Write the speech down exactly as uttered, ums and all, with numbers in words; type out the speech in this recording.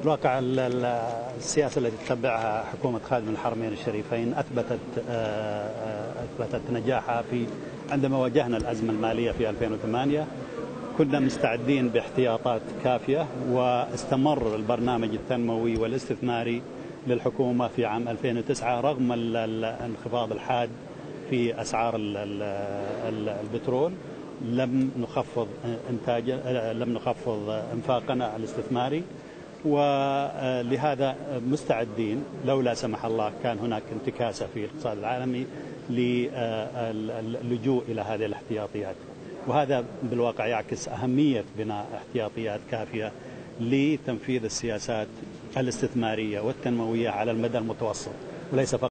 الواقع السياسة التي تتبعها حكومة خادم الحرمين الشريفين أثبتت أثبتت نجاحها في عندما واجهنا الأزمة المالية في ألفين وثمانية. كنا مستعدين باحتياطات كافية، واستمر البرنامج التنموي والاستثماري للحكومة في عام ألفين وتسعة رغم الانخفاض الحاد في أسعار البترول. لم نخفض إنتاج لم نخفض إنفاقنا الاستثماري، ولهذا مستعدين لو لا سمح الله كان هناك انتكاسة في الاقتصاد العالمي للجوء إلى هذه الاحتياطيات. وهذا بالواقع يعكس أهمية بناء احتياطيات كافية لتنفيذ السياسات الاستثمارية والتنموية على المدى المتوسط، وليس فقط